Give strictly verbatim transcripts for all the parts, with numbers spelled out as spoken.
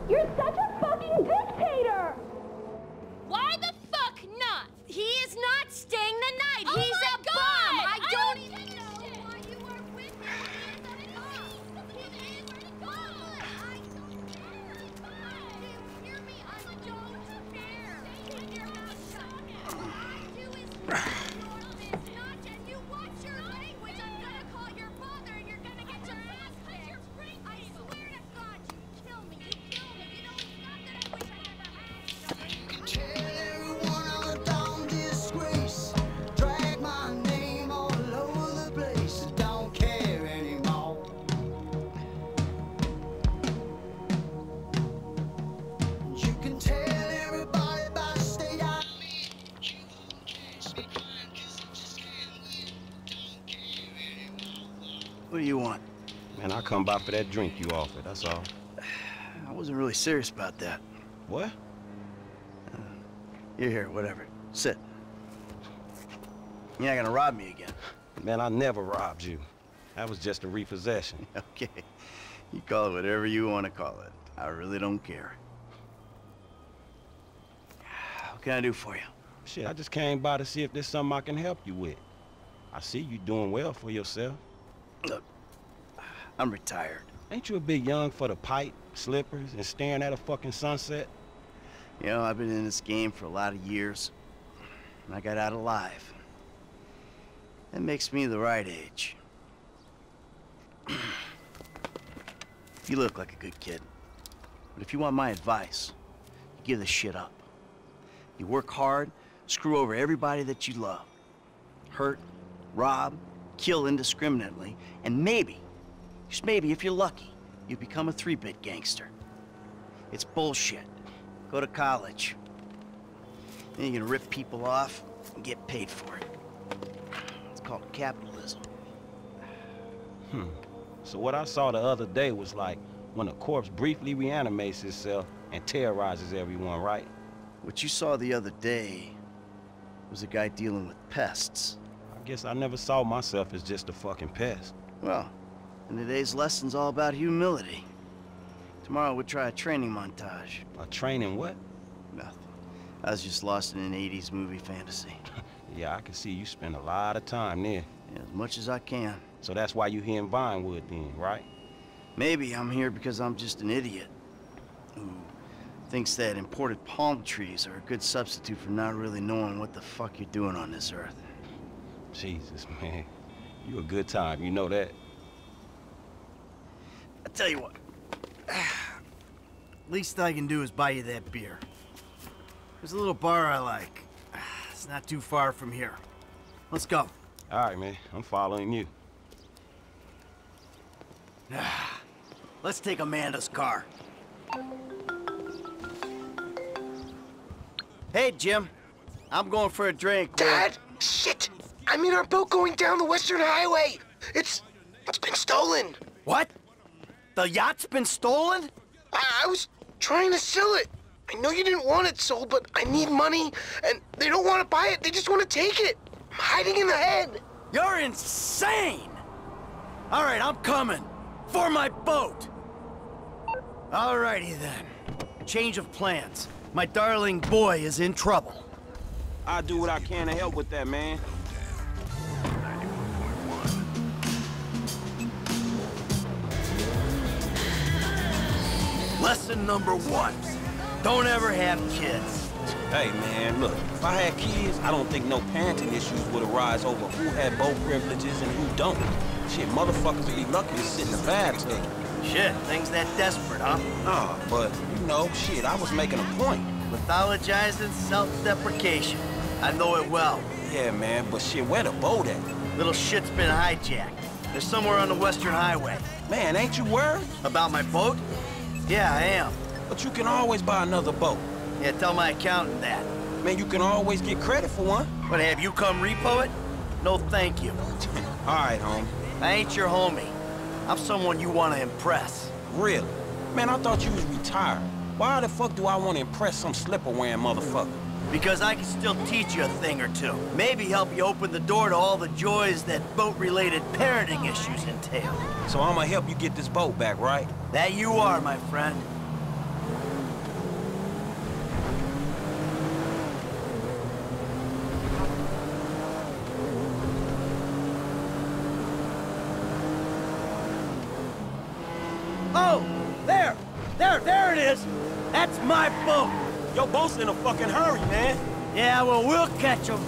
You're such a fucking dictator! Why the fuck not? He is not staying the night. Oh He's my a God! bum. I I don't don't even know why you are with him. He is a bum. He is a bum. I don't care. You hear me? I don't care. Keep your mouth shut. All I do is ignore this nonsense. You watch your language. I'm gonna call your father and you're gonna get your ass kicked. I swear to God, you kill me. You kill me. You know, it's not that I wish I never had. You can tell everyone I'm a dumb disgrace. Drag my name all over the place. I don't care anymore. You can tell everybody by the state I live. You won't catch me crying 'cause I just can't win. Don't care anymore. What do you want? Man, I come by for that drink you offered, that's all. I wasn't really serious about that. What? You're here, whatever. Sit. You're not gonna rob me again. Man, I never robbed you. That was just a repossession. Okay. You call it whatever you want to call it. I really don't care. What can I do for you? Shit, I just came by to see if there's something I can help you with. I see you doing well for yourself. Look, I'm retired. Ain't you a bit young for the pipe, slippers, and staring at a fucking sunset? You know, I've been in this game for a lot of years, and I got out alive. That makes me the right age. You look like a good kid, but if you want my advice, you give this shit up. You work hard, screw over everybody that you love. Hurt, rob, kill indiscriminately, and maybe, just maybe if you're lucky, you become a three-bit gangster. It's bullshit. Go to college. Then you're gonna rip people off and get paid for it. It's called capitalism. Hmm. So what I saw the other day was like when a corpse briefly reanimates itself and terrorizes everyone, right? What you saw the other day was a guy dealing with pests. I guess I never saw myself as just a fucking pest. Well, and today's lesson's all about humility. Tomorrow we'll try a training montage. A training what? Nothing. I was just lost in an eighties movie fantasy. Yeah, I can see you spend a lot of time there. Yeah, as much as I can. So that's why you here in Vinewood then, right? Maybe I'm here because I'm just an idiot who thinks that imported palm trees are a good substitute for not really knowing what the fuck you're doing on this earth. Jesus, man. You a good time, you know that. I tell you what. Least I can do is buy you that beer. There's a little bar I like. It's not too far from here. Let's go. All right, man. I'm following you. Let's take Amanda's car. Hey, Jim. I'm going for a drink. Dad! With... Shit! I'm in our boat going down the Western Highway! It's... it's been stolen! What? The yacht's been stolen? I, I was trying to sell it. I know you didn't want it sold, but I need money, and they don't want to buy it. They just want to take it. I'm hiding in the head. You're insane! All right, I'm coming. For my boat! Alrighty then. Change of plans. My darling boy is in trouble. I'll do what I can to help with that, man. Lesson number one. Don't ever have kids. Hey, man, look. If I had kids, I don't think no parenting issues would arise over who had boat privileges and who don't. Shit, motherfuckers would be lucky to sit in the bathtub. Shit, things that desperate, huh? Nah, but, you know, shit, I was making a point. Mythologizing self-deprecation. I know it well. Yeah, man, but shit, where the boat at? Little shit's been hijacked. They're somewhere on the Western Highway. Man, ain't you worried? About my boat? Yeah, I am. But you can always buy another boat. Yeah, tell my accountant that. Man, you can always get credit for one. What, have you come repo it? No, thank you. All right, homie. I ain't your homie. I'm someone you want to impress. Really? Man, I thought you was retired. Why the fuck do I want to impress some slipper-wearing motherfucker? Because I can still teach you a thing or two. Maybe help you open the door to all the joys that boat-related parenting issues entail. So I'm gonna help you get this boat back, right? That you are, my friend. Oh, there! There, there it is! That's my boat! Your boat's in a fucking hurry, man. Yeah, well, we'll catch him.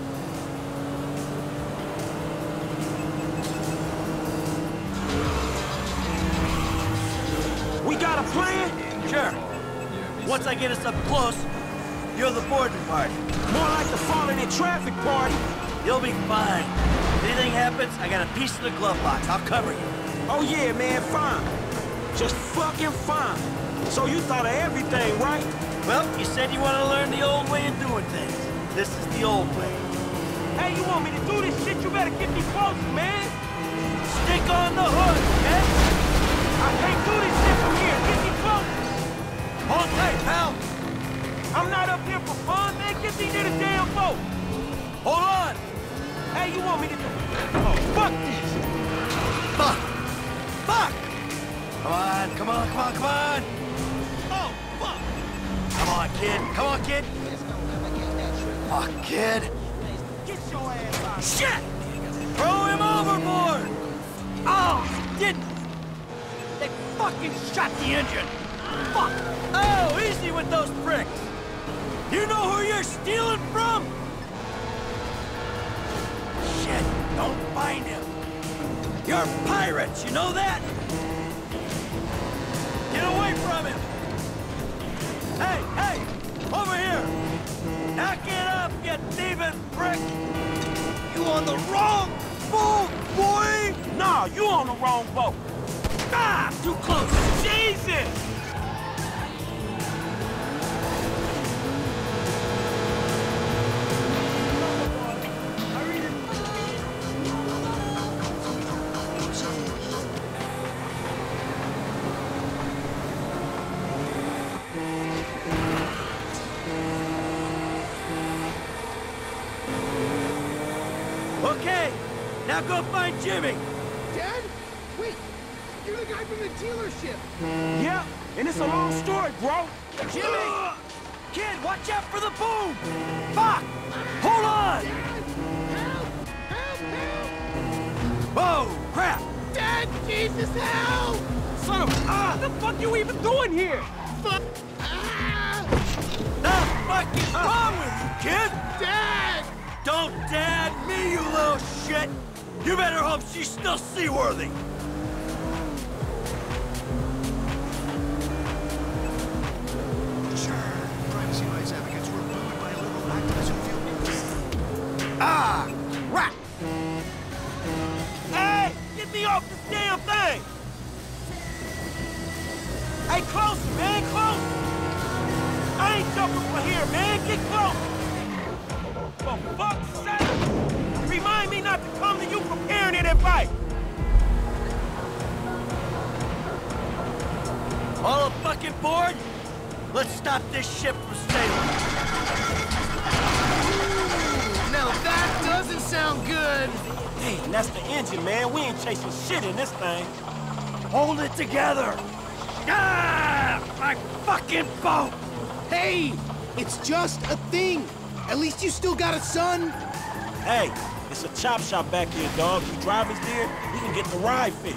We got a plan? Sure. Once I get us up close, you're the boarding party. More like the falling in traffic party. You'll be fine. If anything happens, I got a piece of the glove box. I'll cover you. Oh yeah, man, fine. Just fucking fine. So you thought of everything, right? Well, you said you want to learn the old way of doing things. This is the old way. Hey, you want me to do this shit? You better get me close, man. Stick on the hook, okay? I can't do this shit from here. Get me close. Hold tight, pal. I'm not up here for fun, man. Get me near the damn boat. Hold on. Hey, you want me to do... Oh, fuck this. Fuck. Fuck. Come on, come on, come on, come on. Oh, fuck. Come on, kid. Come on, kid. Fuck, kid. Get your ass out. Shit! Throw him overboard! Oh, he didn't! They fucking shot the engine! Fuck! Oh, easy with those pricks! You know who you're stealing from? Shit, don't find him! You're pirates, you know that? Get away from him! Hey, hey! Over here! Knock it up, you thieving prick! You on the wrong boat, boy! Nah, you on the wrong boat. Ah, too close! Jesus! Okay, now go find Jimmy! Dad? Wait, you're the guy from the dealership. Yeah, and it's a long story, bro. Jimmy! Uh, kid, watch out for the boom! Fuck! Hold on! Dad! Help! Help! Help! Whoa, crap! Dad! Jesus, help! Son of ah, the fuck you even doing here? Fuck! Ah! The fuck is wrong with you, kid? Dad! Don't dad me, you little shit! You better hope she's still seaworthy! Sure. Privacy rights advocates were booed by liberal activists who feel... Ah! Rat! Hey, get me off this damn thing! Hey, closer, man, closer! I ain't jumping from here, man. Get close! For fuck's sake! Remind me not to come to you preparing it and fight! All fucking board? Let's stop this ship from sailing. Now that doesn't sound good. Hey, that's the engine, man. We ain't chasing shit in this thing. Hold it together! Ah! My fucking boat! Hey, it's just a thing. At least you still got a son. Hey, it's a chop shop back here, dog. You drivers there, we can get the ride fixed.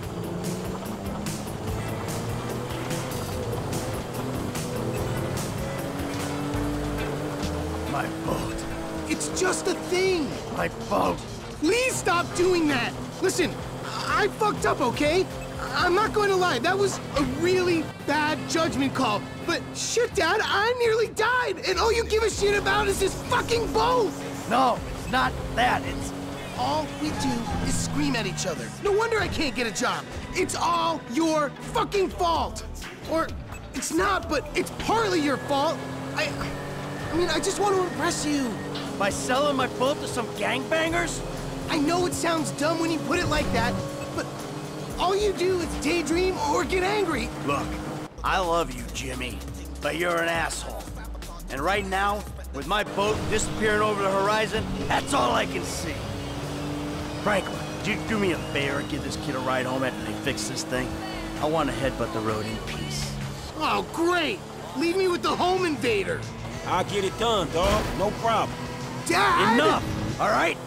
My boat. It's just a thing. My boat. Please stop doing that. Listen, I fucked up, okay? I'm not going to lie. That was a really bad judgment call. But shit, Dad, I nearly died. And all you give a shit about is this fucking boat. No, it's not that. It's... All we do is scream at each other. No wonder I can't get a job. It's all your fucking fault. Or it's not, but it's partly your fault. I... I mean, I just want to impress you. By selling my boat to some gangbangers? I know it sounds dumb when you put it like that, but all you do is daydream or get angry. Look, I love you, Jimmy, but you're an asshole. And right now, with my boat disappearing over the horizon, that's all I can see. Franklin, would you do me a favor and give this kid a ride home after they fix this thing? I want to headbutt the road in peace. Oh, great! Leave me with the home invader. I'll get it done, dog. No problem. Dad! Enough, all right?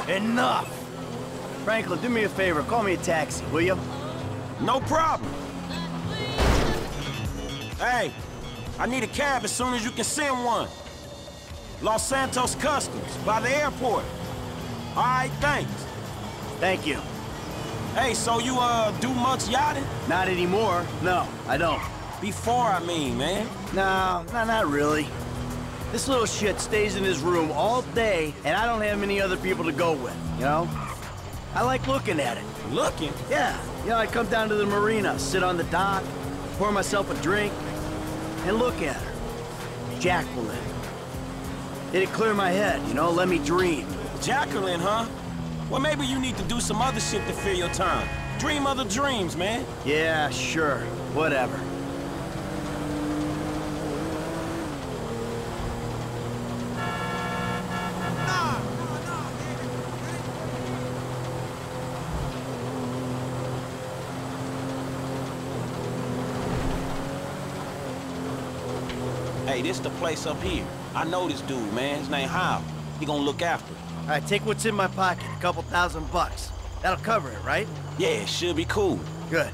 Enough! Franklin, do me a favor, call me a taxi, will you? No problem. Hey, I need a cab as soon as you can send one. Los Santos Customs, by the airport. All right, thanks. Thank you. Hey, so you, uh, do much yachting? Not anymore. No, I don't. Before, I mean, man. No, no, not really. This little shit stays in his room all day, and I don't have any other people to go with, you know? I like looking at it. Looking? Yeah, you know, I come down to the marina, sit on the dock, pour myself a drink, and look at her. Jacqueline. It'd clear my head, you know, let me dream. Jacqueline, huh? Well, maybe you need to do some other shit to fill your time. Dream other dreams, man. Yeah, sure. Whatever. Hey, this the place up here. I know this dude, man. His name Hal. He gonna look after it. All right, take what's in my pocket, a couple thousand bucks. That'll cover it, right? Yeah, it should be cool. Good.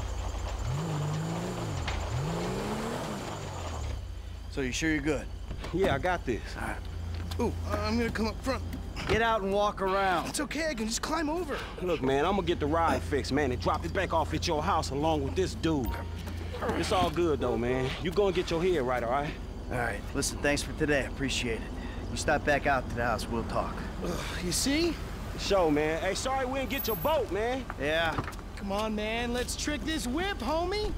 So you sure you're good? Yeah, I got this. All right. Ooh, uh, I'm gonna come up front. Get out and walk around. It's okay, I can just climb over. Look, man, I'm gonna get the ride fixed, man, and drop it back off at your house along with this dude. It's all good, though, man. You go and get your head right, all right? All right, listen, thanks for today. Appreciate it. You stop back out to the house, we'll talk. Ugh, you see? Show, man. Hey, sorry we didn't get your boat, man. Yeah. Come on, man, let's trick this whip, homie.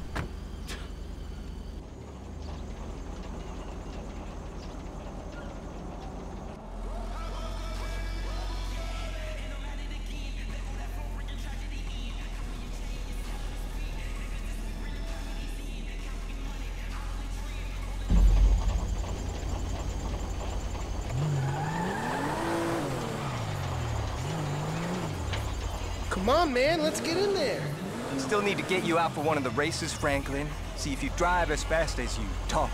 Come on, man, let's get in there. Still need to get you out for one of the races, Franklin. See if you drive as fast as you talk.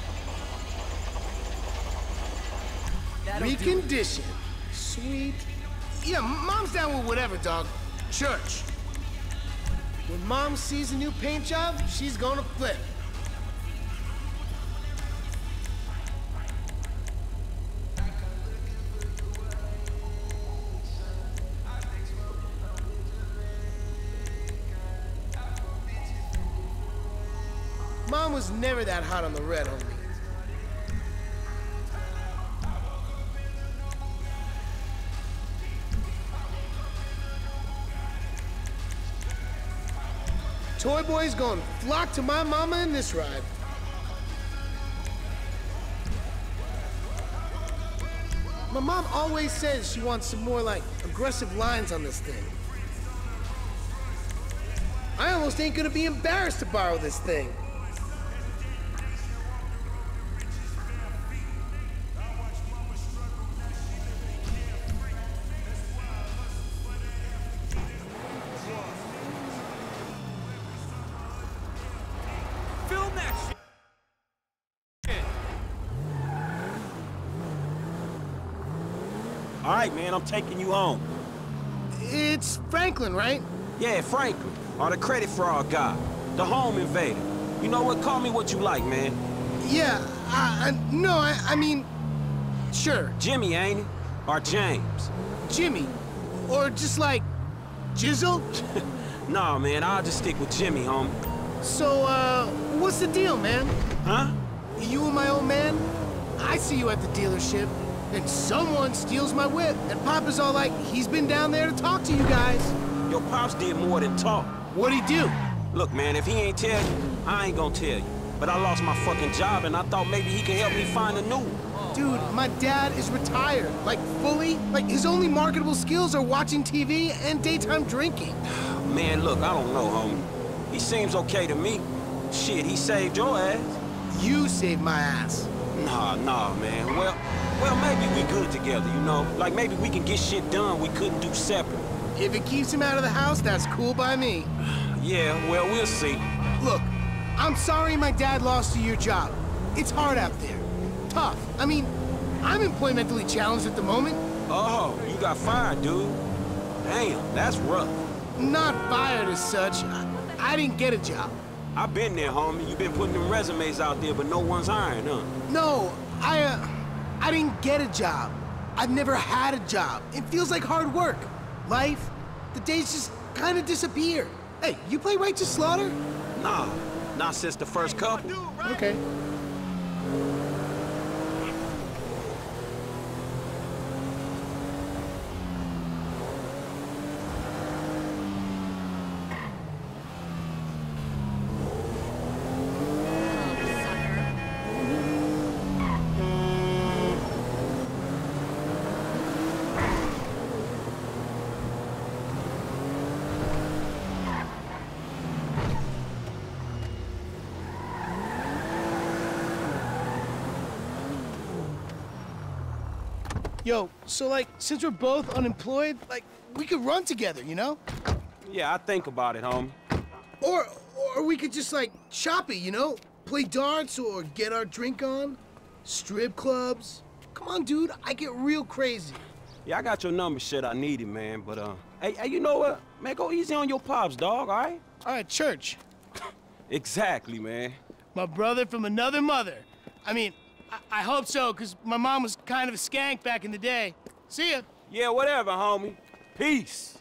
Recondition. Sweet. Yeah, Mom's down with whatever, dog. Church. When Mom sees a new paint job, she's gonna flip. Mom was never that hot on the red, homie. Toy Boy's gonna flock to my mama in this ride. My mom always says she wants some more, like, aggressive lines on this thing. I almost ain't gonna be embarrassed to borrow this thing. Film that shit. All right, man, I'm taking you home. It's Franklin, right? Yeah, Franklin, or the credit fraud guy, the home invader. You know what? Call me what you like, man. Yeah, I, I no, I, I mean, sure, Jimmy, ain't it? Or James? Jimmy, or just like Jizzle. Nah, man, I'll just stick with Jimmy, homie. So, uh, what's the deal, man? Huh? You and my old man? I see you at the dealership, and someone steals my whip, and Papa's all like, he's been down there to talk to you guys. Your pops did more than talk. What'd he do? Look, man, if he ain't tell you, I ain't gonna tell you. But I lost my fucking job, and I thought maybe he could help me find a new one. Dude, my dad is retired, like fully. Like, his only marketable skills are watching T V and daytime drinking. Man, look, I don't know, homie. He seems okay to me. Shit, he saved your ass. You saved my ass. Nah, nah, man. Well, well, maybe we good together, you know? Like, maybe we can get shit done we couldn't do separate. If it keeps him out of the house, that's cool by me. Yeah, well, we'll see. Look, I'm sorry my dad lost you your job. It's hard out there. Tough. I mean, I'm employmentally challenged at the moment. Oh, you got fired, dude. Damn, that's rough. Not fired as such. I, I didn't get a job. I've been there, homie. You been putting them resumes out there, but no one's hiring, huh? No, I, uh, I didn't get a job. I've never had a job. It feels like hard work. Life, the days just kind of disappear. Hey, you play Righteous Slaughter? Nah, not since the first couple. Okay. Yo, so like, since we're both unemployed, like, we could run together, you know? Yeah, I think about it, homie. Or, or we could just like, shop it, you know? Play darts or get our drink on. Strip clubs. Come on, dude, I get real crazy. Yeah, I got your number, shit. I need it, man. But, uh, hey, hey, you know what? Man, go easy on your pops, dog, all right? All right, church. Exactly, man. My brother from another mother. I mean, I, I hope so, because my mom was kind of a skank back in the day. See ya. Yeah, whatever, homie. Peace.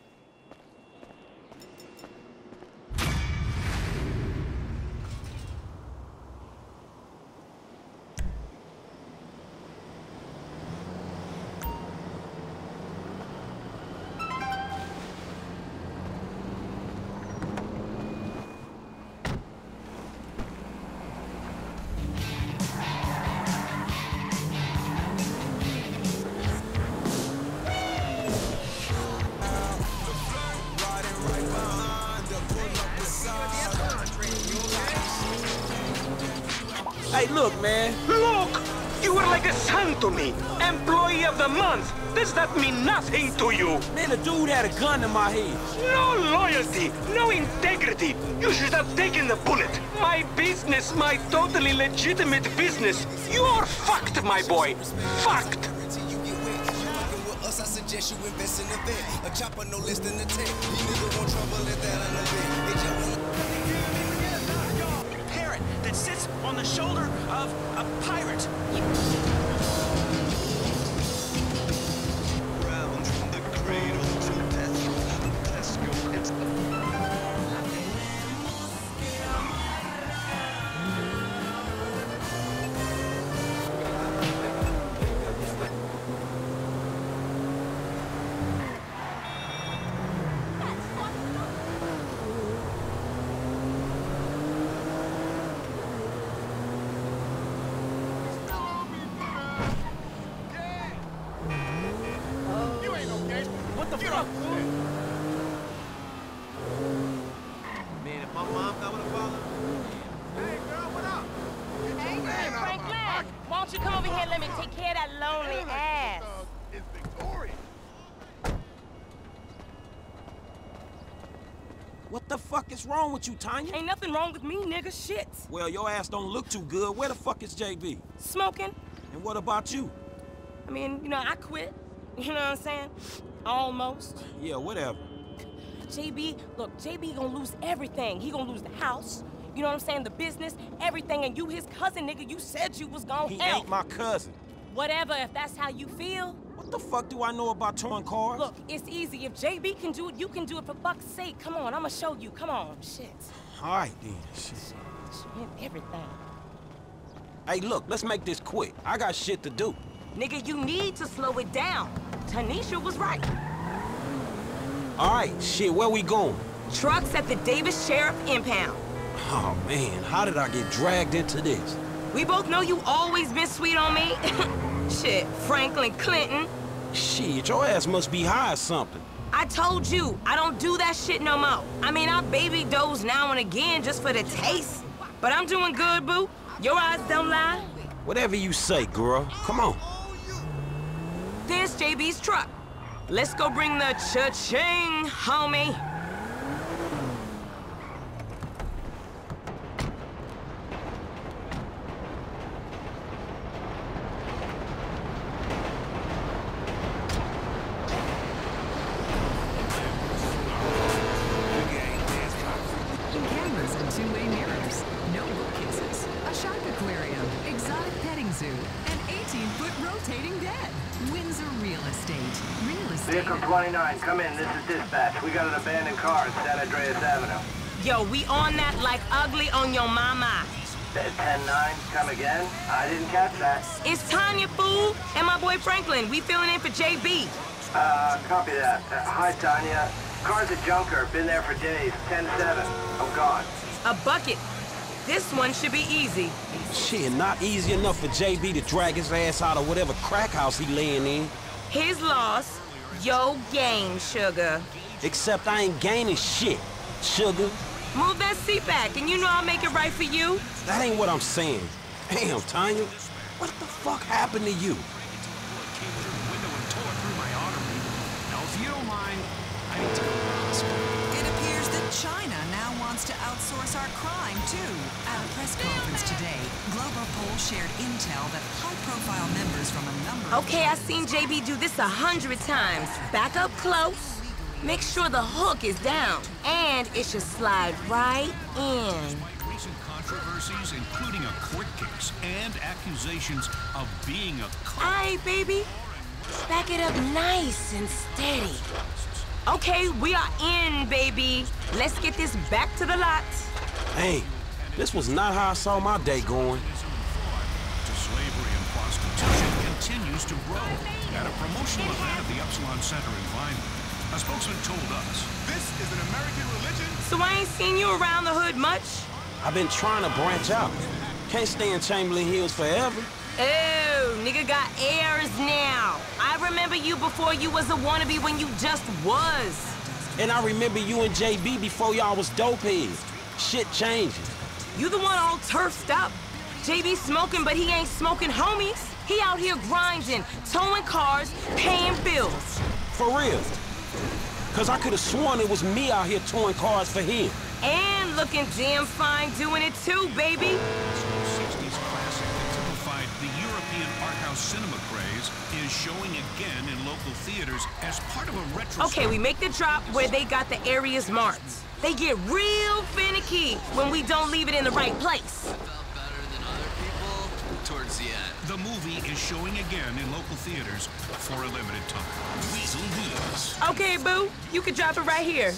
Hey, look, man. Look! You were like a son to me. Employee of the month. Does that mean nothing to you? Man, the dude had a gun in my head. No loyalty, no integrity. You should have taken the bullet. My business, my totally legitimate business. You're fucked, my boy. Fucked. I suggest you invest in a vet. A chopper no less than a tech. You niggas want trouble at that on the bed. They just want parrot that sits on the shoulder of a pirate. round from the cradle to death. Let's go. It's What the fuck? Man, if my mom got with a father. Hey, girl, what up? Hey, hey, Franklin, won't you come over here and let me take care of that lonely ass? It's Victoria. What the fuck is wrong with you, Tanya? Ain't nothing wrong with me, nigga. Shit. Well, your ass don't look too good. Where the fuck is J B? Smoking. And what about you? I mean, you know, I quit. You know what I'm saying? Almost. Yeah, whatever. J B, look, J B gonna lose everything. He gonna lose the house, you know what I'm saying, the business, everything, and you his cousin, nigga. You said you was gonna He help. ain't my cousin. Whatever, if that's how you feel. What the fuck do I know about towing cars? Look, it's easy. If J B can do it, you can do it, for fuck's sake. Come on, I'ma show you. Come on, shit. All right, then. Shit. Shit, everything. Hey, look, let's make this quick. I got shit to do. Nigga, you need to slow it down. Tanisha was right. All right, shit, where we going? Trucks at the Davis Sheriff Impound. Oh, man, how did I get dragged into this? We both know you always been sweet on me. Shit, Franklin Clinton. Shit, your ass must be high or something. I told you, I don't do that shit no more. I mean, I baby doze now and again just for the taste. But I'm doing good, boo. Your eyes don't lie. Whatever you say, girl. Come on. There's J B's truck. Let's go bring the cha-ching, homie. Cameras and two-way mirrors. Rehabilitating dead. Windsor Real Estate. Real estate. Vehicle twenty-nine, come in. This is dispatch. We got an abandoned car at San Andreas Avenue. Yo, we on that like ugly on your mama. ten nine, come again? I didn't catch that. It's Tanya, fool, and my boy Franklin. We filling in for J B. Uh, copy that. Uh, hi, Tanya. Car's a junker. Been there for days. ten seven. I'm gone. A bucket. This one should be easy. Shit, not easy enough for J B to drag his ass out of whatever crack house he laying in. His loss, yo gain, sugar. Except I ain't gaining shit, sugar. Move that seat back, and you know I'll make it right for you. That ain't what I'm saying. Damn, Tanya. What the fuck happened to you? Now, if you don't mind, I need to go to the hospital. It appears that China now wants to outsource our crime, too. At a press conference today, Globopol shared intel that high-profile members from a number of... Okay, I've seen J B do this a hundred times. Back up close. Make sure the hook is down, and it should slide right in. Recent controversies, including a court case and accusations of being a cop. Aye, baby. Back it up nice and steady. Okay, we are in, baby. Let's get this back to the lot. Hey, this was not how I saw my day going. To slavery and prostitution continues to grow. At a promotional event at the Upsilon Center in Vineland, a spokesman told us, "This is an American religion." So I ain't seen you around the hood much? I've been trying to branch out. Can't stay in Chamberlain Hills forever. Oh, nigga got airs now. I remember you before you was a wannabe when you just was. And I remember you and J B before y'all was dopeheads. Shit changes. You the one all turfed up. J B smoking, but he ain't smoking homies. He out here grinding, towing cars, paying bills. For real. Cause I could have sworn it was me out here towing cars for him. And looking damn fine doing it too, baby. sixties classic that typified the European art house cinema craze is showing again in local theaters as part of a retro. Okay, we make the drop where they got the areas marked. They get real finicky when we don't leave it in the right place. Towards the end. The movie is showing again in local theaters for a limited time. Weasel Wheels. Okay, boo. You can drop it right here.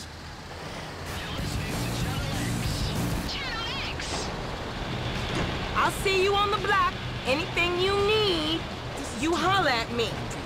I'll see you on the block. Anything you need, you holler at me.